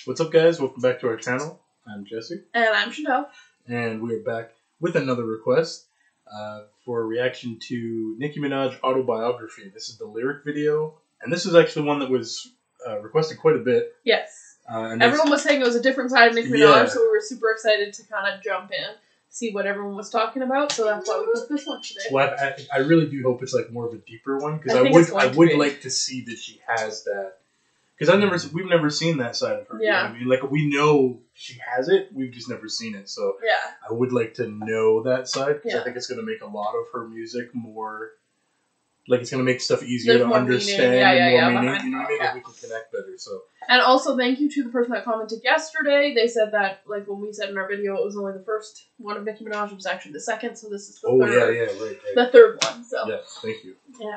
What's up, guys? Welcome back to our channel. I'm Jesse. And I'm Chantal. And we are back with another request for a reaction to Nicki Minaj Autobiography. This is the lyric video, and this is actually one that was requested quite a bit. Yes. And everyone was saying it was a different side of Nicki Minaj, so we were super excited to kind of jump in, see what everyone was talking about, so that's why we picked this one today. Well, I really do hope it's like more of a deeper one, because I would like to see that she has that. Because we've never seen that side of her. Yeah. You know what I mean, like we know she has it, we've just never seen it. So yeah, I would like to know that side, because I think it's going to make a lot of her music more, like it's going to make stuff easier to understand and more meaning. You know what I mean? Like we can connect better. So. And also thank you to the person that commented yesterday. They said that like when we said in our video it was only the first one of Nicki Minaj, it was actually the second. So this is the third. Right. The third one. So. Yeah, thank you. Yeah.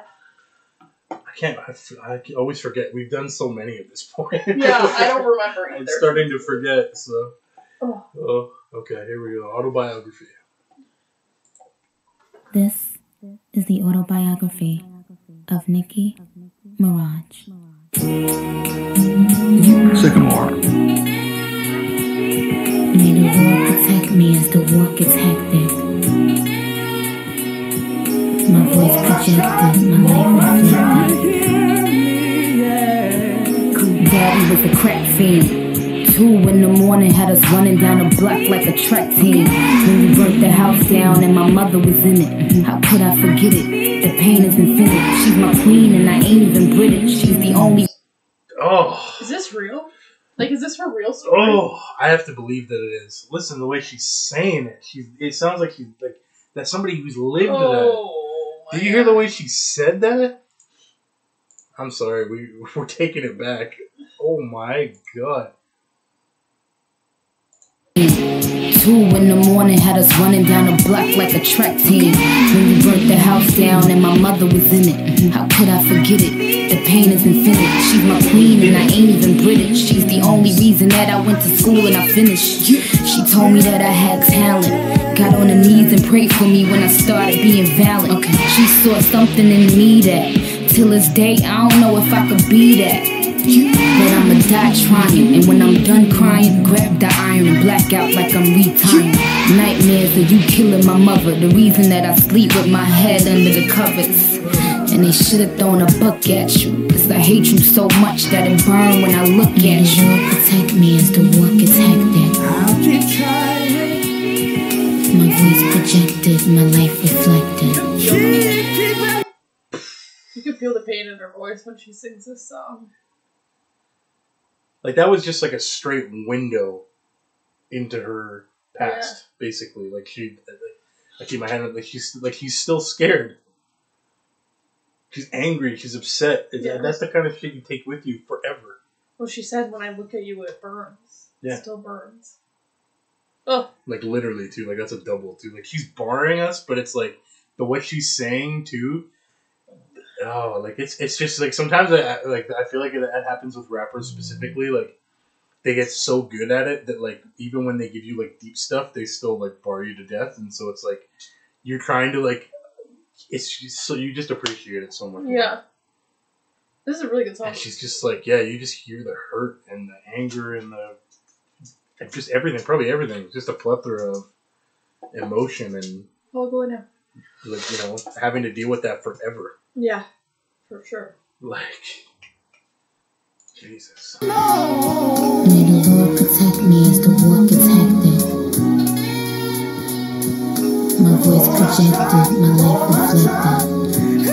I always forget. We've done so many at this point. Yeah, I don't remember either. I'm starting to forget, so. Oh, okay, here we go. Autobiography. This is the autobiography of Nicki Minaj. Sycamore. May the Lord protect me as the war gets hectic. My voice projected, my life reflected. Daddy was a crack fiend. 2 in the morning had us running down the block like a track team. When we burnt the house down and my mother was in it. How could I forget it? The pain is infinite. She's my queen and I ain't even British. She's the only... Oh. Is this real? Like, is this her real story? Oh, I have to believe that it is. Listen, the way she's saying it. It sounds like she's like... That's somebody who's lived that. Did you hear the way she said that? I'm sorry, we're taking it back. Oh my god. 2 in the morning had us running down the block like a track team. When we burnt the house down and my mother was in it. How could I forget it? The pain is infinite. She's my queen and I ain't even British. She's the only reason that I went to school and I finished. She told me that I had talent. Got on her knees and prayed for me when I started being valiant. She saw something in me that, till this day, I don't know if I could be that. But I'ma die trying, and when I'm done crying, grab the iron and black out like I'm retiring. Nightmares of you killing my mother, the reason that I sleep with my head under the covers. And they should've thrown a book at you, cause I hate you so much that it burn when I look at you. Lord protect me as the war gets hectic. I'll keep trying. My voice projected, my life reflected. You can feel the pain in her voice when she sings this song. Like that was just like a straight window into her past, basically. Like I keep my hand up, like she's still scared. She's angry. She's upset. That's the kind of shit you take with you forever. Well, she said, "When I look at you, it burns. Yeah. It still burns." Oh. Like literally too. Like that's a double too. Like she's barring us, but it's like the way she's saying too. Oh, like it's just like sometimes I feel like that happens with rappers specifically. Like they get so good at it that like even when they give you like deep stuff, they still like bar you to death, and so it's like you're trying to like it's just, so you just appreciate it so much. Yeah, this is a really good song. And she's just like you just hear the hurt and the anger and just everything, probably everything, just a plethora of emotion and like having to deal with that forever. Yeah, for sure. Like, Jesus. May the Lord protect me as the war gets hectic. My voice projected, my life reflected.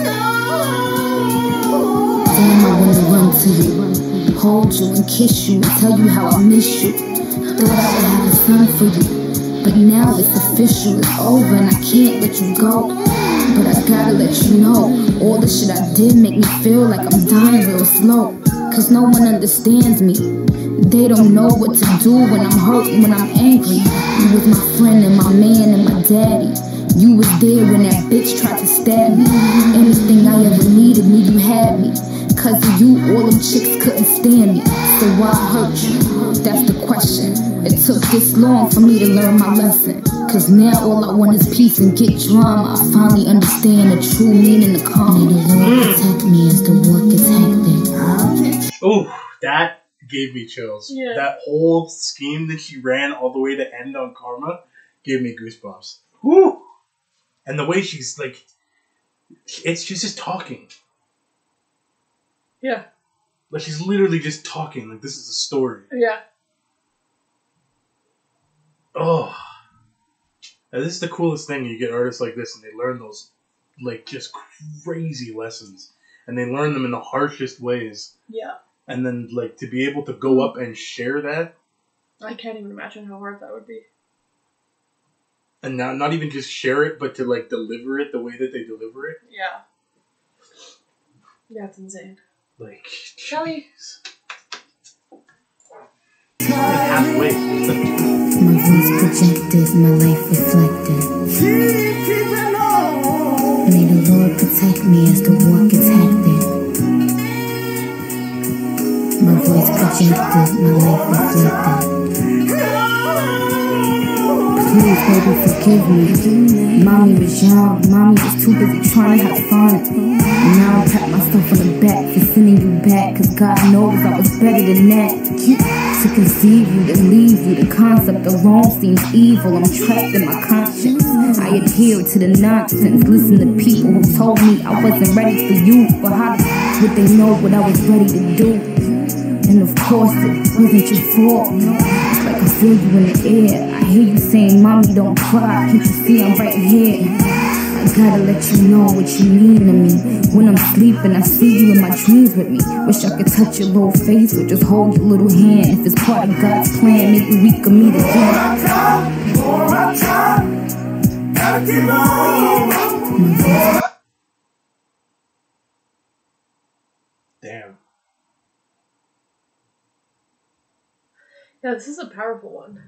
Damn, I wanna run to you, hold you and kiss you, tell you how I miss you. Thought I would have a son for you, but now it's official, it's over and I can't let you go. But I gotta let you know, all the shit I did make me feel like I'm dying real slow. Cause no one understands me. They don't know what to do when I'm hurt and when I'm angry. You was my friend and my man and my daddy. You was there when that bitch tried to stab me. Anything I ever needed, you had me. Cause of you, all them chicks couldn't stand me. So why hurt you? That's the question. It took this long for me to learn my lesson. Cause now all I want is peace and get drama. I finally understand the true meaning of karma. May the Lord protect me as the war gets hectic. Oh, that gave me chills. Yeah. That whole scheme that she ran all the way to end on Karma gave me goosebumps. Woo! And the way she's like, she's just talking. Yeah. Like she's literally just talking. Like this is a story. Yeah. Oh. And this is the coolest thing. You get artists like this and they learn those like just crazy lessons. And they learn them in the harshest ways. Yeah. And then like to be able to go up and share that. I can't even imagine how hard that would be. And not even just share it, but to like deliver it the way that they deliver it. Yeah. Yeah, it's insane. Like, Shelly. Halfway. My voice projected, my life reflected. May the Lord protect me as the war gets hectic. My voice projected, my life reflected. Please, baby, forgive me. Mommy was young, mommy was too busy trying to have fun. And now I pat myself on the back for sending you back, cause God knows I was better than that. To conceive you, to leave you, the concept alone seems evil. I'm trapped in my conscience. I adhere to the nonsense. Listen to people who told me I wasn't ready for you, but how would they know what I was ready to do? And of course it wasn't your fault. It's like I feel you in the air. I hear you saying, mommy, don't cry. Can't you see I'm right here? I gotta let you know what you mean to me. When I'm sleeping, I see you in my dreams with me. Wish I could touch your little face or just hold your little hand. If it's part of God's plan, maybe we can meet again. I try, gotta keep on. Damn. Yeah, this is a powerful one.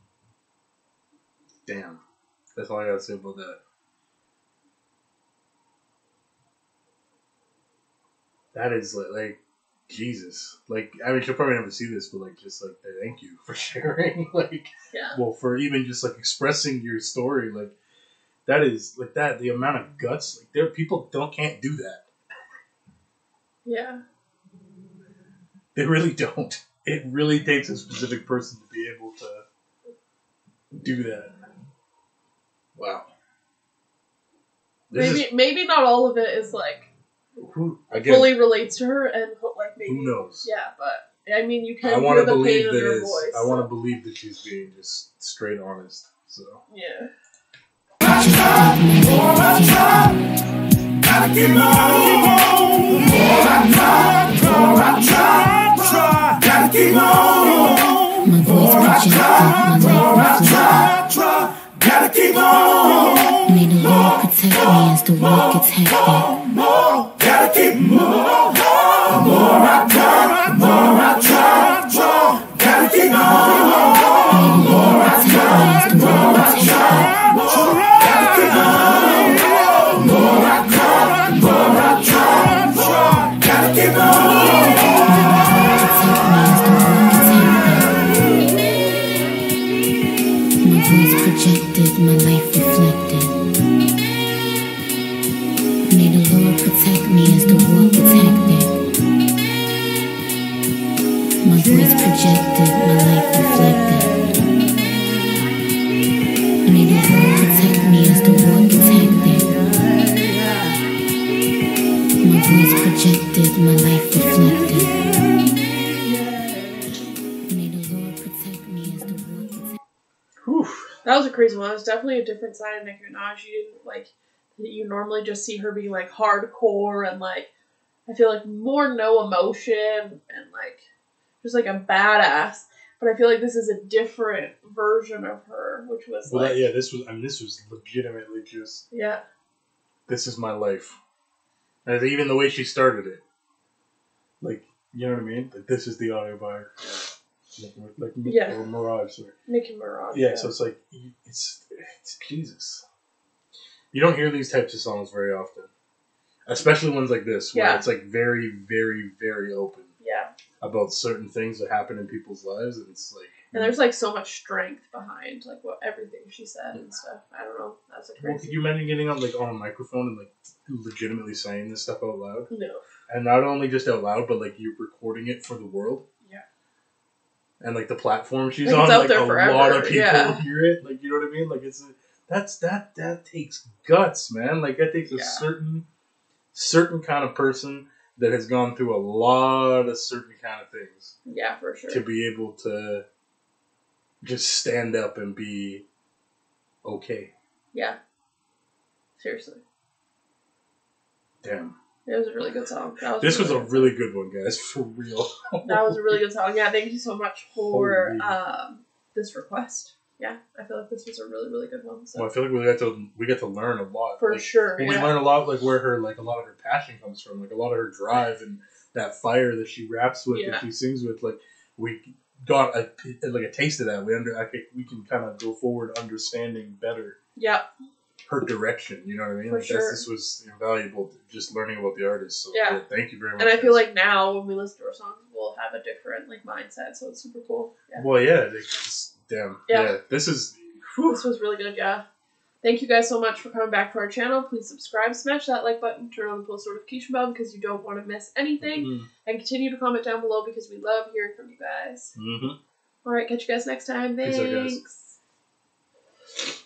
Damn. That's all I gotta say about that. That is like Jesus. Like, I mean, she'll probably never see this, but like, just like, thank you for sharing. Like, Yeah. well, for even just like expressing your story. Like, that is like that. The amount of guts. Like, there people can't do that. Yeah. They really don't. It really takes a specific person to be able to do that. Wow. Maybe not all of it is like again, fully relates to her, and like maybe who knows? Yeah, but I mean, you can I hear want to the believe pain in her that voice. I want to believe that she's being just straight honest. So Yeah. Gotta keep on. I try, gotta keep on. My voice projected, my life reflected. Gotta keep on. May the Lord protect me as the war gets hectic. Gotta keep more. The more I try, gotta keep on. May the Lord protect me as the war gets hectic. Gotta keep on. The more I try, gotta keep on. My voice projected, my life reflected. May the Lord protect me as the war gets hectic. My voice projected, my life reflected. May the Lord protect me as the war gets hectic. My voice projected, my life reflected. May the Lord protect me as the war gets hectic. whew. That was a crazy one. It was definitely a different side of Nicki Minaj. You didn't like. You normally just see her being like hardcore and like, I feel like more no emotion and like just like a badass. But I feel like this is a different version of her, which was Well, like, this was legitimately just, yeah, this is my life. And even the way she started it. Like, you know what I mean? Like, this is the autobiography. Like Yeah. or Mirage. Sorry. Nicki Minaj. Yeah, so it's like, it's Jesus. You don't hear these types of songs very often. Especially ones like this, where Yeah. it's like very, very, very open Yeah. about certain things that happen in people's lives, and it's like... And there's like so much strength behind like what everything she said and stuff. I don't know. That's a Well, could crazy. you imagine getting on like on a microphone and like legitimately saying this stuff out loud? No. And not only just out loud, but like you're recording it for the world? Yeah. and like the platform she's Like, on, it's out like there a forever, lot of people yeah. hear it. Like, you know what I mean? Like, it's that takes guts, man. Like, that takes a certain kind of person that has gone through a lot of certain kind of things. Yeah, for sure. To be able to just stand up and be okay. Yeah. Seriously. Damn. It was a really good song. This was a really good one, guys. For real. That was a really good song. Yeah, thank you so much for this request. Yeah, I feel like this was a really, really good one. So. Well, I feel like we get to learn a lot. For sure. We learn a lot, like where her, like a lot of her passion comes from, like a lot of her drive and that fire that she raps with and she sings with. Like, we got a taste of that. We can kind of go forward understanding better. Yeah. Her direction, you know what I mean? For like sure. This was invaluable, just learning about the artist. So yeah, thank you very much. And I feel like now when we listen to our songs, we'll have a different like mindset. So it's super cool. Yeah. Well, yeah, damn. Yeah, this was really good. Yeah. Thank you guys so much for coming back to our channel. Please subscribe, smash that like button, turn on the post notification bell because you don't want to miss anything, and continue to comment down below because we love hearing from you guys. All right, catch you guys next time. Thanks. Peace out, guys.